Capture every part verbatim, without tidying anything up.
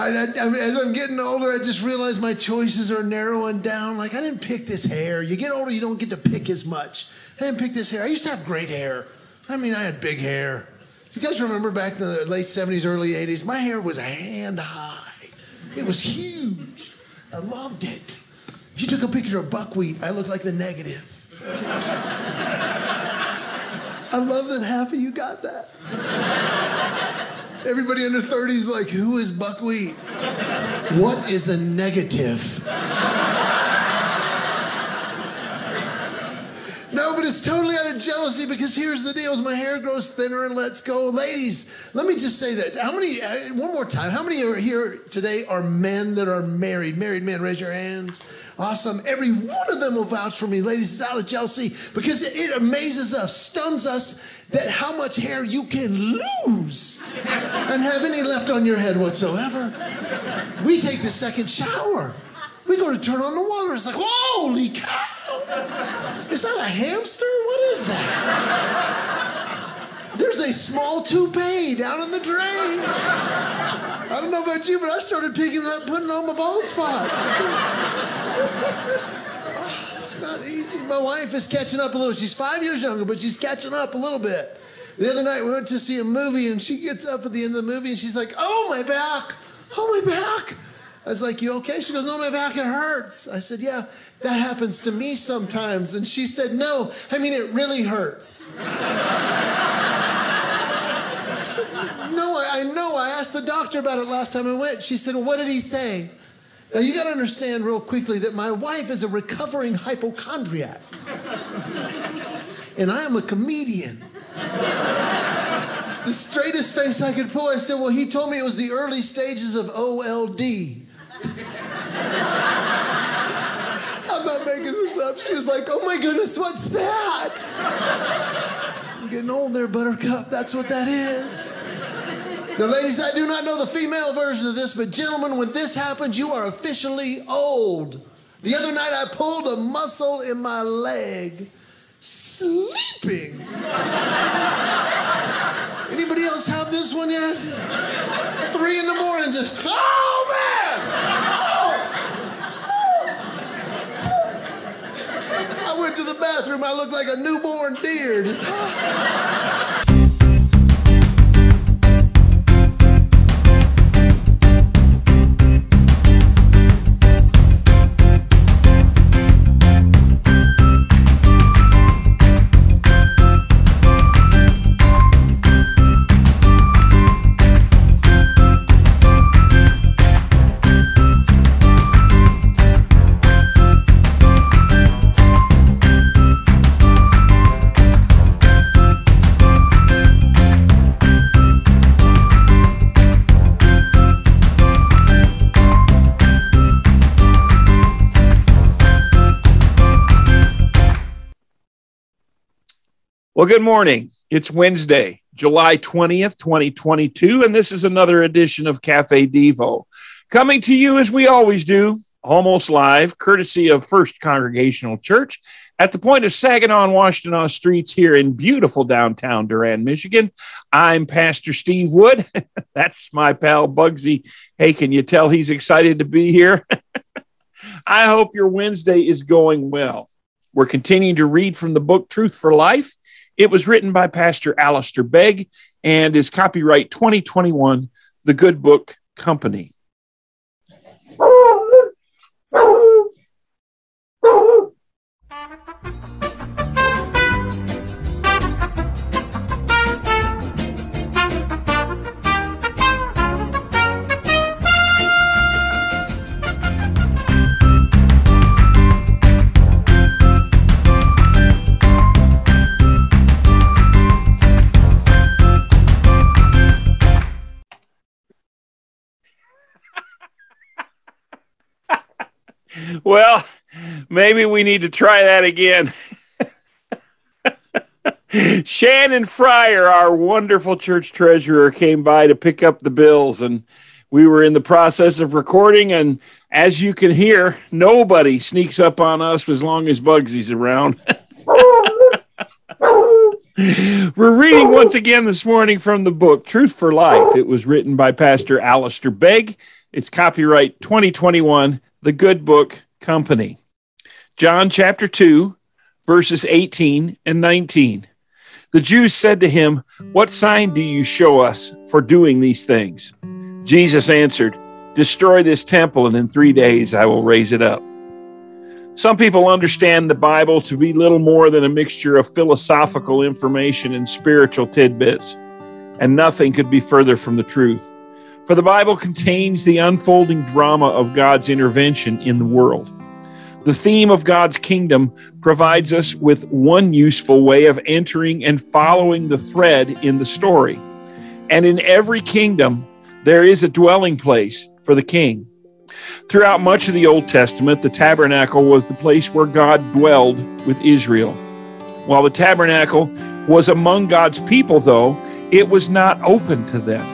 I, I, I mean, as I'm getting older, I just realize my choices are narrowing down. Like, I didn't pick this hair. You get older, you don't get to pick as much. I didn't pick this hair. I used to have great hair. I mean, I had big hair. You guys remember back in the late seventies, early eighties, my hair was hand high. It was huge. I loved it. If you took a picture of buckwheat, I looked like the negative. I love that half of you got that. Everybody under thirty is like, who is buckwheat? What is a negative? No, but it's totally out of jealousy because here's the deal. As my hair grows thinner and lets go. Ladies, let me just say that. How many, one more time, how many are here today are men that are married? Married men, raise your hands. Awesome. Every one of them will vouch for me. Ladies, it's out of jealousy because it, it amazes us, stuns us that how much hair you can lose and have any left on your head whatsoever. We take the second shower. We go to turn on the water. It's like, holy cow. Is that a hamster? What is that? There's a small toupee down in the drain. I don't know about you, but I started picking it up, putting it on my bald spot. Oh, it's not easy. My wife is catching up a little. She's five years younger, but she's catching up a little bit. The other night we went to see a movie, and she gets up at the end of the movie, and she's like, oh, my back. Oh, my back. I was like, you okay? She goes, no, my back, it hurts. I said, yeah, that happens to me sometimes. And she said, no, I mean, it really hurts. I said, no, I, I know. I asked the doctor about it last time I went. She said, well, what did he say? Now, you got to understand real quickly that my wife is a recovering hypochondriac. And I am a comedian. The straightest face I could pull, I said, well, he told me it was the early stages of O L D. I'm not making this up. She was like, oh my goodness, what's that? I'm getting old there, Buttercup. That's what that is. Now, ladies, I do not know the female version of this, but gentlemen, when this happens, you are officially old. The other night, I pulled a muscle in my leg, sleeping. Anybody else have this one yet? Three in the morning, just, oh, man! Oh! I went to the bathroom, I looked like a newborn deer. Just, oh. Well, good morning. It's Wednesday, July twentieth, twenty twenty-two, and this is another edition of CafeDevo. Coming to you as we always do, almost live, courtesy of First Congregational Church at the point of Saginaw and Washtenaw streets here in beautiful downtown Durand, Michigan. I'm Pastor Steve Wood. That's my pal Bugsy. Hey, can you tell he's excited to be here? I hope your Wednesday is going well. We're continuing to read from the book Truth for Life. It was written by Pastor Alistair Begg and is copyright twenty twenty-one, The Good Book Company. Well, maybe we need to try that again. Shannon Fryer, our wonderful church treasurer, came by to pick up the bills, and we were in the process of recording, and as you can hear, nobody sneaks up on us as long as Bugsy's around. We're reading once again this morning from the book Truth for Life. It was written by Pastor Alistair Begg. It's copyright twenty twenty-one, The Good Book Company. John chapter two, verses eighteen and nineteen. The Jews said to him, "What sign do you show us for doing these things?" Jesus answered, "Destroy this temple, and in three days I will raise it up." Some people understand the Bible to be little more than a mixture of philosophical information and spiritual tidbits, and nothing could be further from the truth. For the Bible contains the unfolding drama of God's intervention in the world. The theme of God's kingdom provides us with one useful way of entering and following the thread in the story. And in every kingdom, there is a dwelling place for the king. Throughout much of the Old Testament, the tabernacle was the place where God dwelled with Israel. While the tabernacle was among God's people, though, it was not open to them.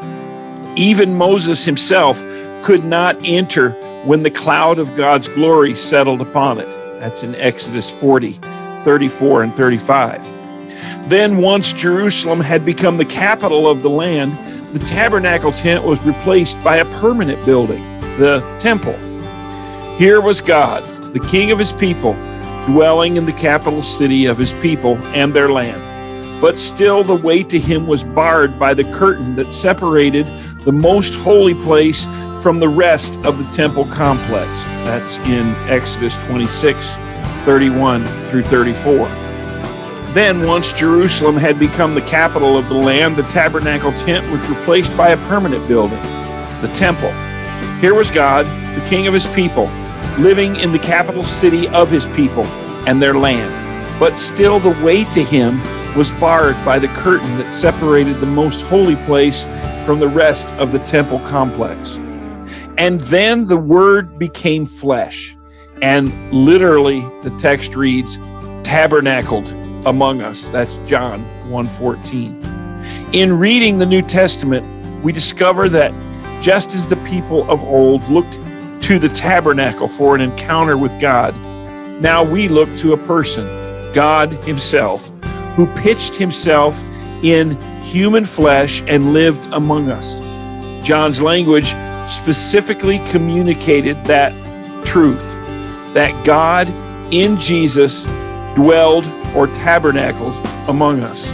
Even Moses himself could not enter when the cloud of God's glory settled upon it. That's in Exodus forty, thirty-four, and thirty-five. Then, once Jerusalem had become the capital of the land, the tabernacle tent was replaced by a permanent building, the temple. Here was God, the king of his people, dwelling in the capital city of his people and their land. But still the way to him was barred by the curtain that separated the most holy place from the rest of the temple complex. That's in Exodus twenty-six, thirty-one through thirty-four. Then, once Jerusalem had become the capital of the land, the tabernacle tent was replaced by a permanent building, the temple. Here was God, the king of his people, living in the capital city of his people and their land. But still the way to him was barred by the curtain that separated the most holy place from the rest of the temple complex. And then the Word became flesh, and literally the text reads, tabernacled among us. That's John one fourteen. In reading the New Testament, we discover that just as the people of old looked to the tabernacle for an encounter with God, now we look to a person, God himself, who pitched himself in human flesh and lived among us. John's language specifically communicated that truth, that God in Jesus dwelled or tabernacled among us,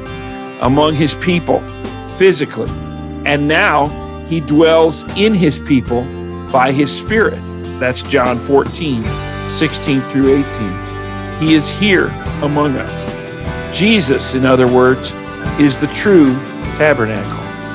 among his people physically. And now he dwells in his people by his Spirit. That's John fourteen, sixteen through eighteen. He is here among us. Jesus, in other words, is the true tabernacle.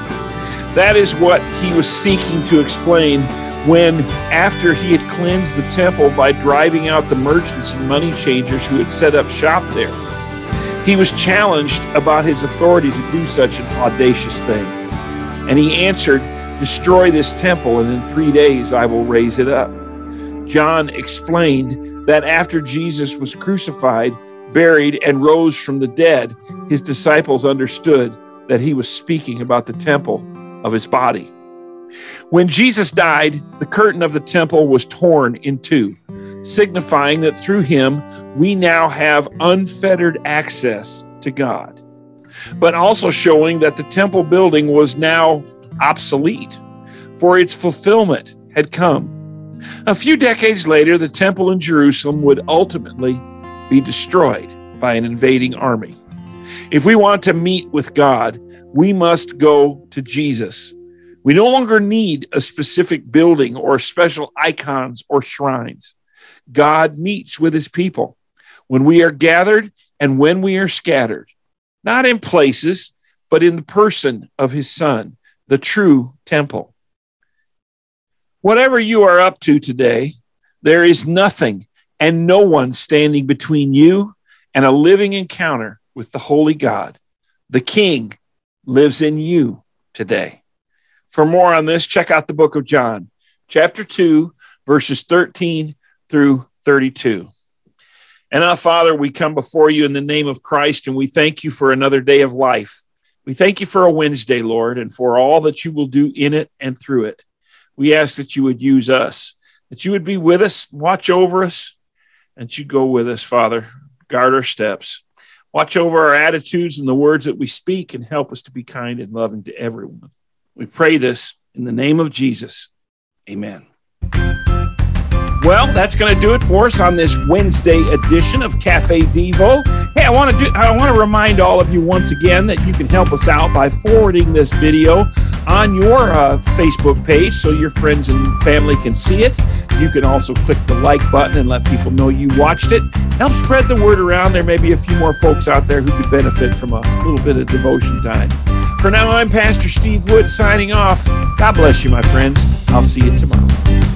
That is what he was seeking to explain when, after he had cleansed the temple by driving out the merchants and money changers who had set up shop there, he was challenged about his authority to do such an audacious thing. And he answered, "Destroy this temple, and in three days I will raise it up." John explained that after Jesus was crucified, buried, and rose from the dead, his disciples understood that he was speaking about the temple of his body. When Jesus died, the curtain of the temple was torn in two, signifying that through him we now have unfettered access to God, but also showing that the temple building was now obsolete, for its fulfillment had come. A few decades later, the temple in Jerusalem would ultimately be destroyed by an invading army. If we want to meet with God, we must go to Jesus. We no longer need a specific building or special icons or shrines. God meets with his people when we are gathered and when we are scattered, not in places, but in the person of his Son, the true temple. Whatever you are up to today, there is nothing and no one standing between you and a living encounter with the Holy God. The King lives in you today. For more on this, check out the book of John, chapter two, verses thirteen through thirty-two. And now, Father, we come before you in the name of Christ, and we thank you for another day of life. We thank you for a Wednesday, Lord, and for all that you will do in it and through it. We ask that you would use us, that you would be with us, watch over us, and you go with us, Father. Guard our steps. Watch over our attitudes and the words that we speak, and help us to be kind and loving to everyone. We pray this in the name of Jesus. Amen. Well, that's going to do it for us on this Wednesday edition of CafeDevo. Hey, I want to do, I want to remind all of you once again that you can help us out by forwarding this video on your uh, Facebook page so your friends and family can see it. You can also click the like button and let people know you watched it. Help spread the word around. There may be a few more folks out there who could benefit from a little bit of devotion time. For now, I'm Pastor Steve Wood signing off. God bless you, my friends. I'll see you tomorrow.